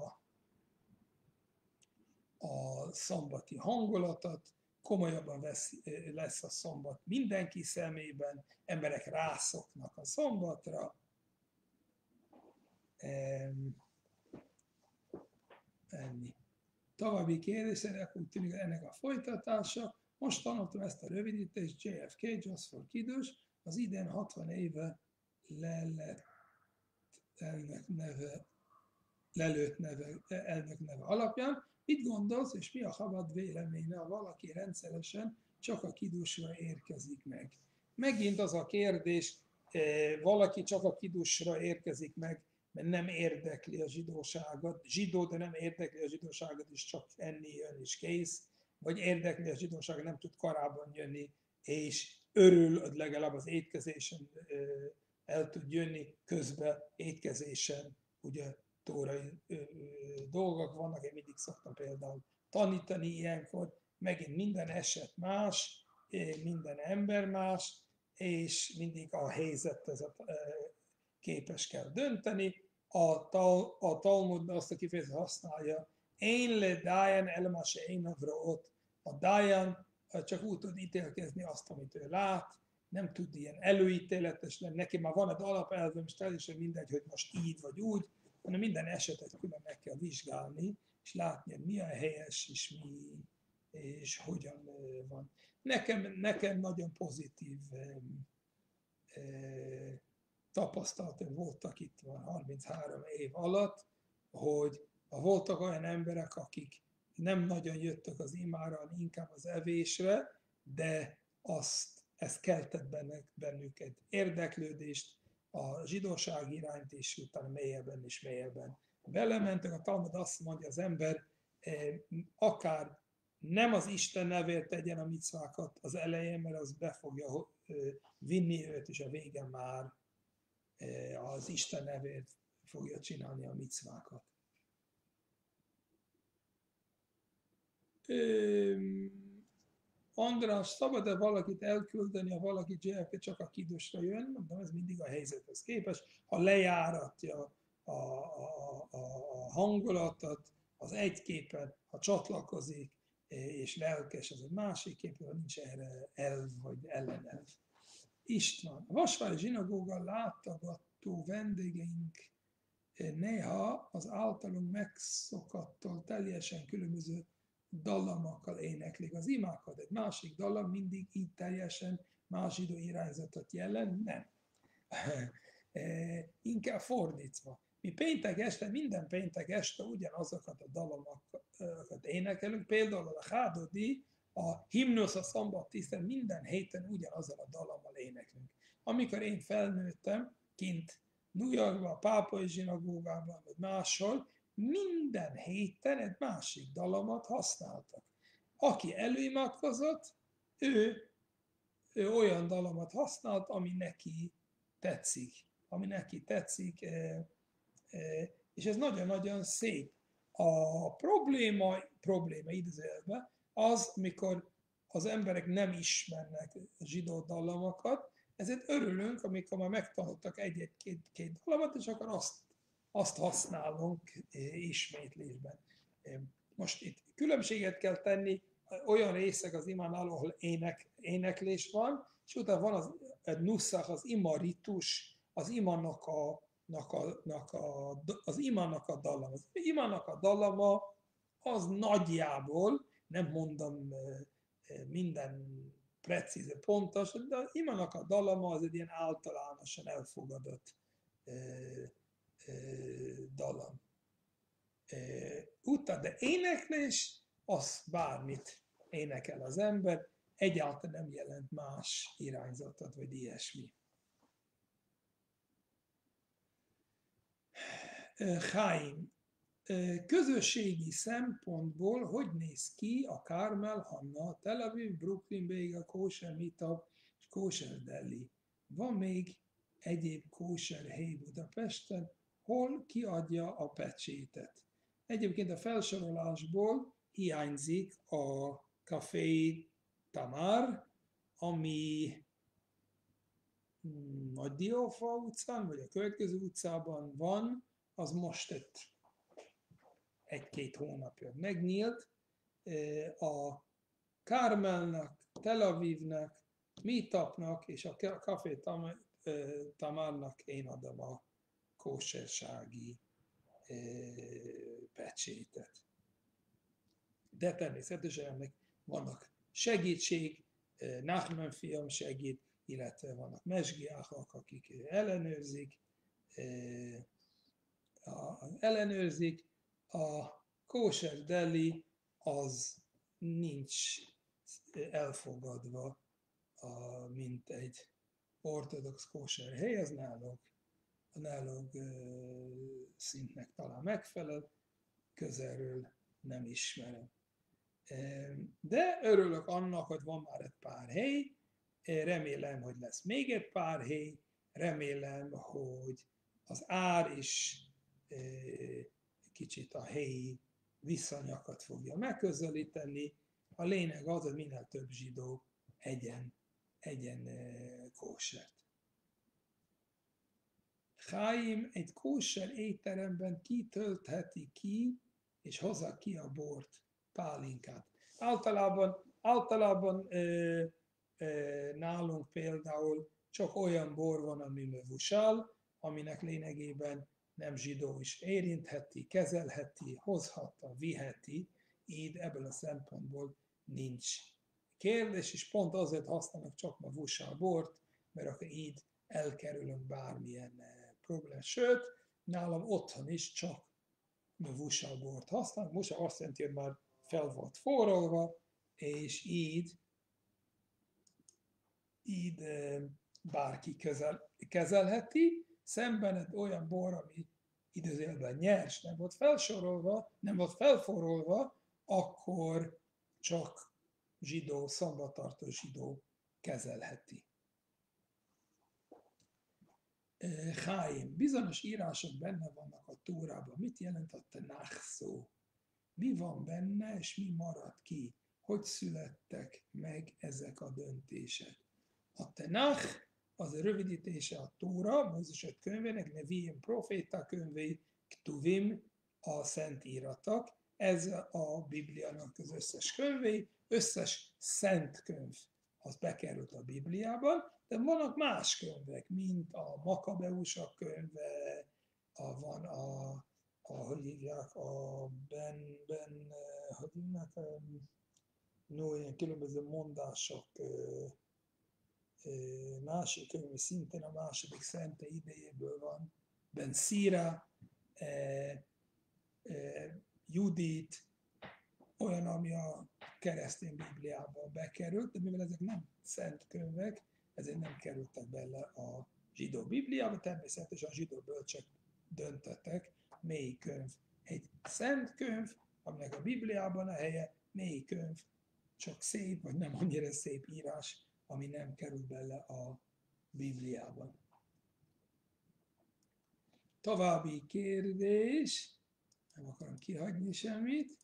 a szombati hangulatot, komolyabban lesz a szombat mindenki szemében, emberek rászoknak a szombatra. Ennyi. További kérdések, úgy tűnik ennek a folytatása. Most tanultam ezt a rövidítést, JFK, Just for Kiddush, az idén 60 éve lelőtt elnök neve alapján. Mit gondolsz, és mi a Chabad véleménye, ha valaki rendszeresen csak a kidusra érkezik meg? Megint az a kérdés, valaki csak a kidusra érkezik meg, mert nem érdekli a zsidóságot, zsidó, de nem érdekli a zsidóságot, és csak enni jön, és kész, vagy érdekli a zsidóságot, nem tud korábban jönni, és örül, hogy legalább az étkezésen el tud jönni, közben étkezésen, ugye tórai dolgok vannak, én mindig szoktam például tanítani ilyenkor, megint minden eset más, minden ember más, és mindig a helyzethez képes kell dönteni. A Talmud azt a kifejezést használja, én le Dayan elmase én avraot. A Dayan csak úgy tud ítélkezni azt, amit ő lát, nem tud ilyen előítéletes lenni, neki már van egy alapelvem, és teljesen mindegy, hogy most így vagy úgy, hanem minden esetet külön meg kell vizsgálni, és látni, mi a helyes, és hogyan van. Nekem nagyon pozitív tapasztalatok voltak itt van 33 év alatt, hogy voltak olyan emberek, akik nem nagyon jöttek az imára, hanem inkább az evésre, de ez keltett bennük egy érdeklődést a zsidóság iránt, és utána mélyebben és mélyebben belementek. A Talmud azt mondja, az ember akár nem az Isten nevért tegyen a micvákat az elején, mert az be fogja vinni őt, és a végén már az Isten nevért fogja csinálni a micvákat. András, szabad-e valakit elküldeni, ha valaki JFK csak a kidusra jön? Mondom, ez mindig a helyzethez képes. Ha lejáratja a hangulatot, az egy képen, ha csatlakozik, és lelkes, az egy másik kép, ha nincs erre elv vagy ellenelv. István, a Vasvári zsinagóga látogató vendégeink néha az általunk megszokattól teljesen különböző dallamokkal éneklik az imákat. Egy másik dallam mindig így teljesen más időirányzatot jelent, nem. Inkább fordítva. Mi péntek este, minden péntek este ugyanazokat a dallamokat énekelünk, például a Hádodi, a himnusz a szombattiszten minden héten ugyanazzal a dallammal éneklünk. Amikor én felnőttem, kint New Yorkban, a pápai zsinagógában, vagy máshol, minden héten egy másik dallamot használtak. Aki előimádkozott, ő olyan dallamot használt, ami neki tetszik, és ez nagyon-nagyon szép. A probléma idézőjelben az, mikor az emberek nem ismernek zsidó dallamokat, ezért örülünk, amikor már megtanultak egy-két dallamot, és akkor azt használunk ismétlésben. Most itt különbséget kell tenni, olyan részek az imánál, ahol éneklés van, és utána van az nusszach, az ima ritus, az imának a dallama. Az imának a dallama az nagyjából, nem mondom minden precíz, pontos, de az imának a dallama az egy ilyen általánosan elfogadott dallam. Utána, de éneklés, az bármit énekel az ember, egyáltalán nem jelent más irányzatot, vagy ilyesmi. Chaim, közösségi szempontból hogy néz ki a Carmel, Hanna, Tel Aviv, Brooklyn, Béga, Kóser, Mitab és Kóser Deli? Van még egyéb kóser hely Budapesten, hol kiadja a pecsétet? Egyébként a felsorolásból hiányzik a Café Tamar, ami a Diófa utcán, vagy a következő utcában van, az most egy-két hónapja megnyílt. A Carmelnak, Tel Avivnek, Meetupnak és a Café Tamarnak én adom a kósersági pecsétet. De természetesen ennek vannak segítség, Nachman fiam segít, illetve vannak mesgiákak, akik ellenőrzik. A kóser deli az nincs elfogadva, mint egy ortodox kóser hely, az nálunk szintnek talán megfelel, közelről nem ismerem. De örülök annak, hogy van már egy pár hely, remélem, hogy lesz még egy pár hely, remélem, hogy az ár is kicsit a helyi viszonyokat fogja megközelíteni. A lényeg az, hogy minél több zsidó egyen kósert. Chaim egy kóser étteremben kitöltheti ki, és hozza ki a bort, pálinkát. Általában nálunk például csak olyan bor van, ami mevusal, aminek lényegében nem zsidó is érintheti, kezelheti, hozhatta, viheti, így ebből a szempontból nincs kérdés, és pont azért használnak csak mevusal bort, mert akkor így elkerülünk bármilyen problémát. Sőt, nálam otthon is csak mevusal bort használnak. Most azt jelenti, hogy már fel volt forralva, és így bárki kezelheti, szemben egy olyan bor, ami idézőjelben nyers, nem volt felforrolva, akkor csak zsidó, szombattartó zsidó kezelheti. Chaim, bizonyos írások benne vannak a Tórában. Mit jelent a Tenach szó? Mi van benne, és mi marad ki? Hogy születtek meg ezek a döntések? A Tenach az a rövidítése a Tóra, Mózes 5 könyvének, Neviim proféta könyvei, Ktuvim a szentíratok. Ez a Bibliának az összes könyvei, összes szent könyv az bekerült a Bibliában, de vannak más könyvek, mint a Makabeusok könyve, van hogy hívják, ilyen különböző mondások, másik könyv, szintén a második szente idejéből van, Ben Szíra, Judit, olyan, ami a keresztény Bibliában bekerült, de mivel ezek nem szent könyvek, ezért nem kerültek bele a zsidó Bibliába, természetesen a zsidó bölcsek döntöttek, melyik könyv egy szent könyv, aminek a Bibliában a helye, melyik könyv csak szép, vagy nem annyira szép írás, ami nem kerül bele a Bibliában. További kérdés, nem akarom kihagyni semmit.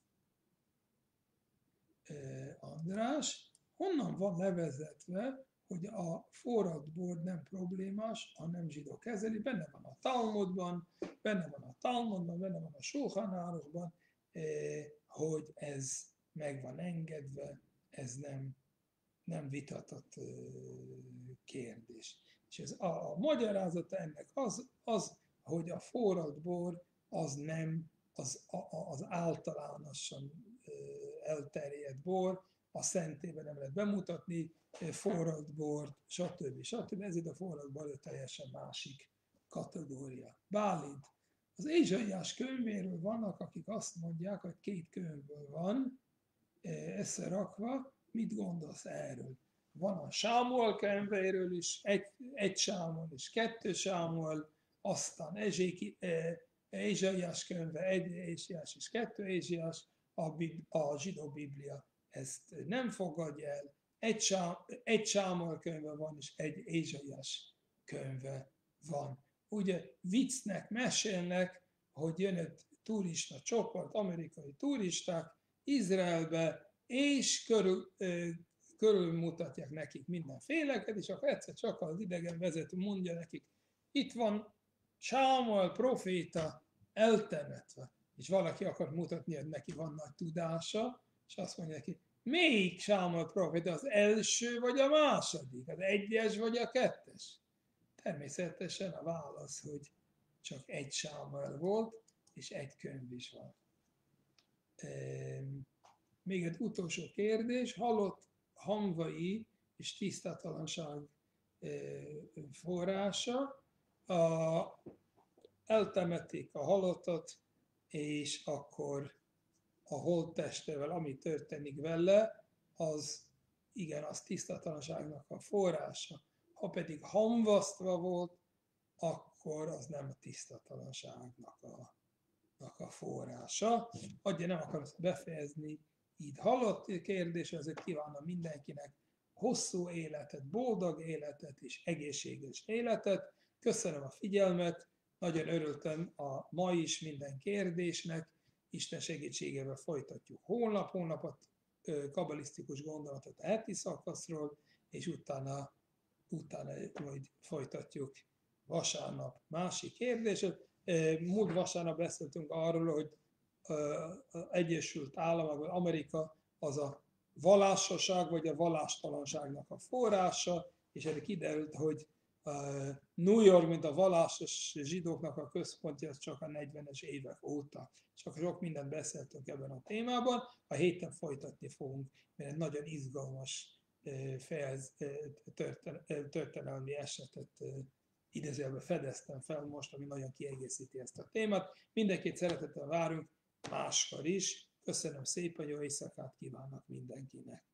András, honnan van levezetve, hogy a forralt bor nem problémás, ha nem zsidó kezeli? Benne van a Talmudban, benne van a Shulchan Aruchban, hogy ez meg van engedve, ez nem vitatott kérdés. És ez a magyarázata ennek az, hogy a forralt bor az nem az általánosan elterjedt bor, a szentében nem lehet bemutatni, forralt bort, stb. Ezért a forralt bor teljesen másik kategória. Bálint. Az Ézsaiás könyvéről vannak, akik azt mondják, hogy 2 könyvből van összerakva. Mit gondolsz erről? Van a Sámuel könyvéről is, egy Sámuel és 2 Sámuel, aztán Ézsaiás könyve, 1 Ézsaiás és 2 Ézsaiás, a zsidó Biblia ezt nem fogadja el. Egy Sámuel könyve van, és 1 Ézsaiás könyve van. Ugye viccnek mesélnek, hogy jön egy turista csoport, amerikai turisták Izraelbe, és körülmutatják nekik mindenféleket, és akkor egyszer csak az idegen vezető mondja nekik, itt van Sámuel proféta eltemetve, és valaki akar mutatni, hogy neki van nagy tudása, és azt mondja neki, melyik Sámuel proféta, az első vagy a második, az egyes vagy a kettes? Természetesen a válasz, hogy csak egy Sámuel volt, és egy könyv is van. Még egy utolsó kérdés, halott hamvai és tisztátalanság forrása. Eltemetik a halottat, és akkor a holttestevel, ami történik vele, az igen, az tisztátalanságnak a forrása. Ha pedig hamvasztva volt, akkor az nem a tisztátalanságnak a forrása. Adja, nem akarom ezt befejezni, így halott kérdés, ezért kívánom mindenkinek hosszú életet, boldog életet és egészséges életet. Köszönöm a figyelmet, nagyon örültem a ma is minden kérdésnek, Isten segítségével folytatjuk holnap kabalisztikus gondolatot a heti szakaszról, és utána majd folytatjuk vasárnap másik kérdéset. Múlt vasárnap beszéltünk arról, hogy az Egyesült Államok, vagy Amerika az a vallásosság, vagy a vallástalanságnak a forrása, és erre kiderült, hogy New York, mint a vallásos zsidóknak a központja, az csak a 40-es évek óta. Csak sok mindent beszéltünk ebben a témában, a héten folytatni fogunk, mert egy nagyon izgalmas történelmi esetet idézőjelben fedeztem fel most, ami nagyon kiegészíti ezt a témát. Mindenkit szeretettel várunk máskor is. Köszönöm szépen, jó éjszakát kívánok mindenkinek!